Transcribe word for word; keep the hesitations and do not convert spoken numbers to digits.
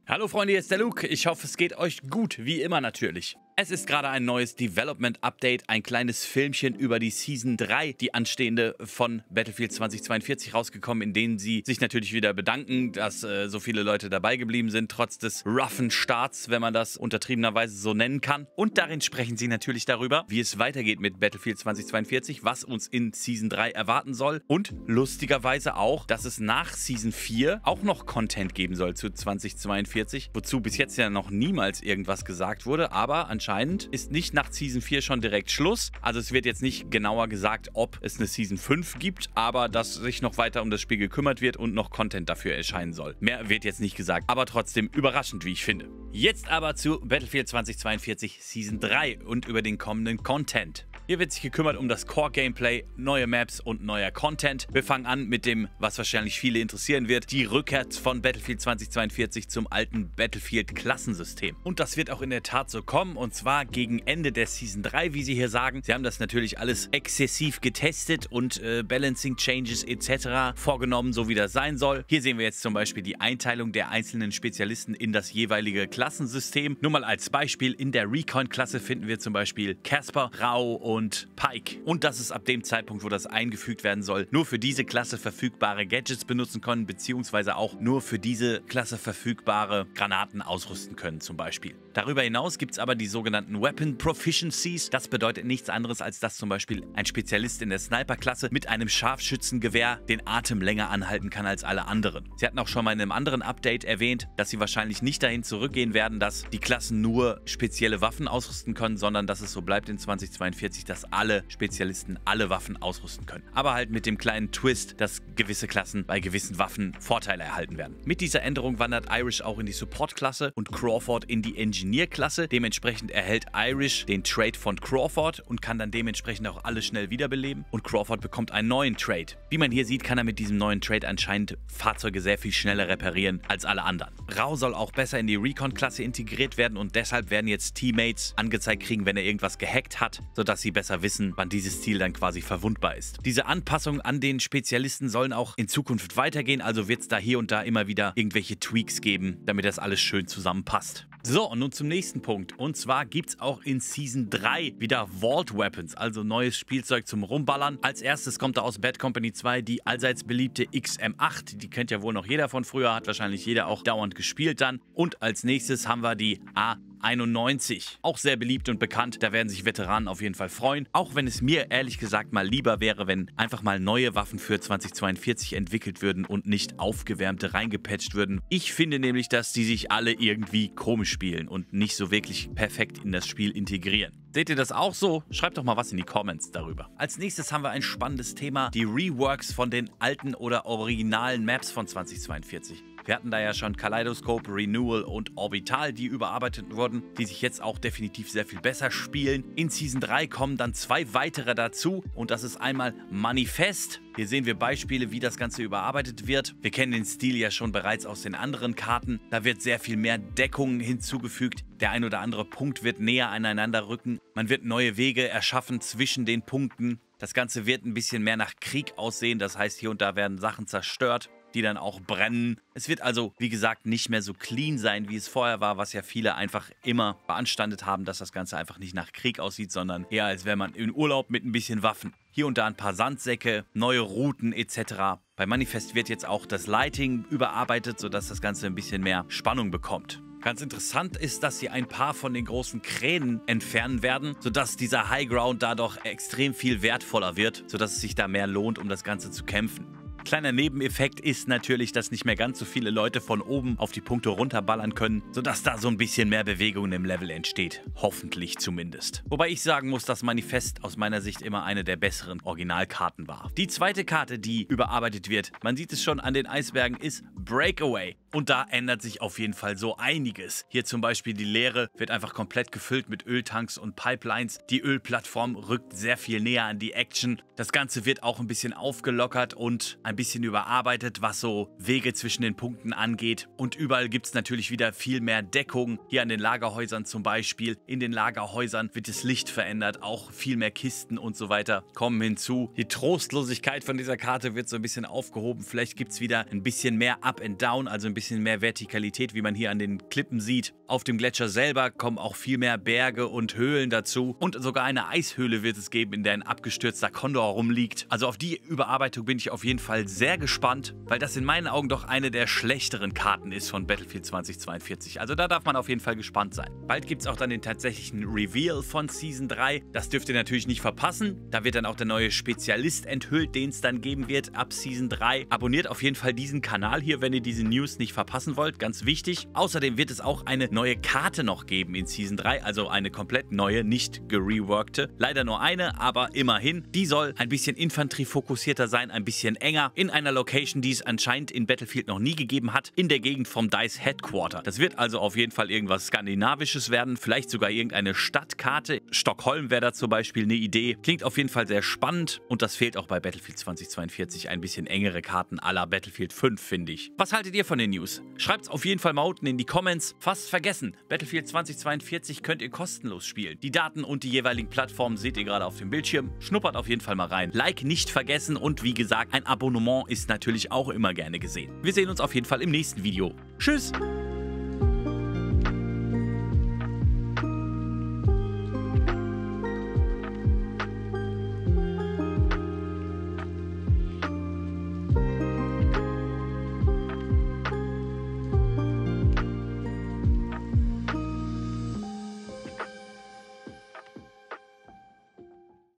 Hallo Freunde, hier ist der Luke. Ich hoffe, es geht euch gut, wie immer natürlich. Es ist gerade ein neues Development-Update, ein kleines Filmchen über die Season drei, die anstehende von Battlefield zweitausendzweiundvierzig rausgekommen, in denen sie sich natürlich wieder bedanken, dass äh, so viele Leute dabei geblieben sind, trotz des roughen Starts, wenn man das untertriebenerweise so nennen kann. Und darin sprechen sie natürlich darüber, wie es weitergeht mit Battlefield zweitausendzweiundvierzig, was uns in Season drei erwarten soll und lustigerweise auch, dass es nach Season vier auch noch Content geben soll zu zweitausendzweiundvierzig, wozu bis jetzt ja noch niemals irgendwas gesagt wurde, aber anscheinend Anscheinend ist nicht nach Season vier schon direkt Schluss. Also es wird jetzt nicht genauer gesagt, ob es eine Season fünf gibt, aber dass sich noch weiter um das Spiel gekümmert wird und noch Content dafür erscheinen soll. Mehr wird jetzt nicht gesagt, aber trotzdem überraschend, wie ich finde. Jetzt aber zu Battlefield zweitausendzweiundvierzig Season drei und über den kommenden Content. Hier wird sich gekümmert um das Core-Gameplay, neue Maps und neuer Content. Wir fangen an mit dem, was wahrscheinlich viele interessieren wird, die Rückkehr von Battlefield zweitausendzweiundvierzig zum alten Battlefield-Klassensystem. Und das wird auch in der Tat so kommen, und zwar gegen Ende der Season drei, wie sie hier sagen. Sie haben das natürlich alles exzessiv getestet und äh, Balancing Changes et cetera vorgenommen, so wie das sein soll. Hier sehen wir jetzt zum Beispiel die Einteilung der einzelnen Spezialisten in das jeweilige Klassensystem. Nur mal als Beispiel, in der Recon-Klasse finden wir zum Beispiel Casper, Rau und und Pike. Und dass es ab dem Zeitpunkt, wo das eingefügt werden soll, nur für diese Klasse verfügbare Gadgets benutzen können, beziehungsweise auch nur für diese Klasse verfügbare Granaten ausrüsten können zum Beispiel. Darüber hinaus gibt es aber die sogenannten Weapon Proficiencies. Das bedeutet nichts anderes, als dass zum Beispiel ein Spezialist in der Sniper-Klasse mit einem Scharfschützengewehr den Atem länger anhalten kann als alle anderen. Sie hatten auch schon mal in einem anderen Update erwähnt, dass sie wahrscheinlich nicht dahin zurückgehen werden, dass die Klassen nur spezielle Waffen ausrüsten können, sondern dass es so bleibt in zweitausendzweiundvierzig, dass alle Spezialisten alle Waffen ausrüsten können. Aber halt mit dem kleinen Twist, dass gewisse Klassen bei gewissen Waffen Vorteile erhalten werden. Mit dieser Änderung wandert Irish auch in die Support-Klasse und Crawford in die Engineer-Klasse. Dementsprechend erhält Irish den Trade von Crawford und kann dann dementsprechend auch alle schnell wiederbeleben. Und Crawford bekommt einen neuen Trade. Wie man hier sieht, kann er mit diesem neuen Trade anscheinend Fahrzeuge sehr viel schneller reparieren als alle anderen. Rau soll auch besser in die Recon-Klasse integriert werden und deshalb werden jetzt Teammates angezeigt kriegen, wenn er irgendwas gehackt hat, sodass sie besser wissen, wann dieses Ziel dann quasi verwundbar ist. Diese Anpassungen an den Spezialisten sollen auch in Zukunft weitergehen, also wird es da hier und da immer wieder irgendwelche Tweaks geben, damit das alles schön zusammenpasst. So, und nun zum nächsten Punkt. Und zwar gibt es auch in Season drei wieder Vault Weapons, also neues Spielzeug zum Rumballern. Als erstes kommt da aus Bad Company zwei die allseits beliebte X M acht. Die kennt ja wohl noch jeder von früher, hat wahrscheinlich jeder auch dauernd gespielt dann. Und als nächstes haben wir die A einundneunzig. Auch sehr beliebt und bekannt, da werden sich Veteranen auf jeden Fall freuen. Auch wenn es mir ehrlich gesagt mal lieber wäre, wenn einfach mal neue Waffen für zweitausendzweiundvierzig entwickelt würden und nicht aufgewärmte reingepatcht würden. Ich finde nämlich, dass die sich alle irgendwie komisch spielen und nicht so wirklich perfekt in das Spiel integrieren. Seht ihr das auch so? Schreibt doch mal was in die Comments darüber. Als nächstes haben wir ein spannendes Thema, die Reworks von den alten oder originalen Maps von zweitausendzweiundvierzig. Wir hatten da ja schon Kaleidoscope, Renewal und Orbital, die überarbeitet wurden, die sich jetzt auch definitiv sehr viel besser spielen. In Season drei kommen dann zwei weitere dazu und das ist einmal Manifest. Hier sehen wir Beispiele, wie das Ganze überarbeitet wird. Wir kennen den Stil ja schon bereits aus den anderen Karten. Da wird sehr viel mehr Deckung hinzugefügt. Der ein oder andere Punkt wird näher aneinander rücken. Man wird neue Wege erschaffen zwischen den Punkten. Das Ganze wird ein bisschen mehr nach Krieg aussehen. Das heißt, hier und da werden Sachen zerstört, die dann auch brennen. Es wird also, wie gesagt, nicht mehr so clean sein, wie es vorher war, was ja viele einfach immer beanstandet haben, dass das Ganze einfach nicht nach Krieg aussieht, sondern eher als wäre man in Urlaub mit ein bisschen Waffen. Hier und da ein paar Sandsäcke, neue Routen et cetera. Bei Manifest wird jetzt auch das Lighting überarbeitet, sodass das Ganze ein bisschen mehr Spannung bekommt. Ganz interessant ist, dass sie ein paar von den großen Kränen entfernen werden, sodass dieser Highground dadurch extrem viel wertvoller wird, sodass es sich da mehr lohnt, um das Ganze zu kämpfen. Kleiner Nebeneffekt ist natürlich, dass nicht mehr ganz so viele Leute von oben auf die Punkte runterballern können, sodass da so ein bisschen mehr Bewegung im Level entsteht. Hoffentlich zumindest. Wobei ich sagen muss, dass Manifest aus meiner Sicht immer eine der besseren Originalkarten war. Die zweite Karte, die überarbeitet wird, man sieht es schon an den Eisbergen, ist Breakaway. Und da ändert sich auf jeden Fall so einiges. Hier zum Beispiel die Leere wird einfach komplett gefüllt mit Öltanks und Pipelines. Die Ölplattform rückt sehr viel näher an die Action. Das Ganze wird auch ein bisschen aufgelockert und ein bisschen überarbeitet, was so Wege zwischen den Punkten angeht. Und überall gibt es natürlich wieder viel mehr Deckung. Hier an den Lagerhäusern zum Beispiel. In den Lagerhäusern wird das Licht verändert, auch viel mehr Kisten und so weiter kommen hinzu. Die Trostlosigkeit von dieser Karte wird so ein bisschen aufgehoben. Vielleicht gibt es wieder ein bisschen mehr Up and Down, also ein bisschen mehr Vertikalität, wie man hier an den Klippen sieht. Auf dem Gletscher selber kommen auch viel mehr Berge und Höhlen dazu. Und sogar eine Eishöhle wird es geben, in der ein abgestürzter Kondor rumliegt. Also auf die Überarbeitung bin ich auf jeden Fall sehr gespannt, weil das in meinen Augen doch eine der schlechteren Karten ist von Battlefield zweitausendzweiundvierzig. Also da darf man auf jeden Fall gespannt sein. Bald gibt es auch dann den tatsächlichen Reveal von Season drei. Das dürft ihr natürlich nicht verpassen. Da wird dann auch der neue Spezialist enthüllt, den es dann geben wird ab Season drei. Abonniert auf jeden Fall diesen Kanal hier, wenn ihr diese News nicht verpassen wollt. Ganz wichtig. Außerdem wird es auch eine neue Karte noch geben in Season drei. Also eine komplett neue, nicht gereworkte. Leider nur eine, aber immerhin. Die soll ein bisschen infanteriefokussierter sein, ein bisschen enger. In einer Location, die es anscheinend in Battlefield noch nie gegeben hat. In der Gegend vom DICE Headquarter. Das wird also auf jeden Fall irgendwas Skandinavisches werden. Vielleicht sogar irgendeine Stadtkarte. Stockholm wäre da zum Beispiel eine Idee. Klingt auf jeden Fall sehr spannend. Und das fehlt auch bei Battlefield zweitausendzweiundvierzig. Ein bisschen engere Karten à la Battlefield fünf, finde ich. Was haltet ihr von den News? Schreibt es auf jeden Fall mal unten in die Comments. Fast vergessen, Battlefield zweitausendzweiundvierzig könnt ihr kostenlos spielen. Die Daten und die jeweiligen Plattformen seht ihr gerade auf dem Bildschirm. Schnuppert auf jeden Fall mal rein. Like nicht vergessen und wie gesagt, ein Abonnement ist natürlich auch immer gerne gesehen. Wir sehen uns auf jeden Fall im nächsten Video. Tschüss!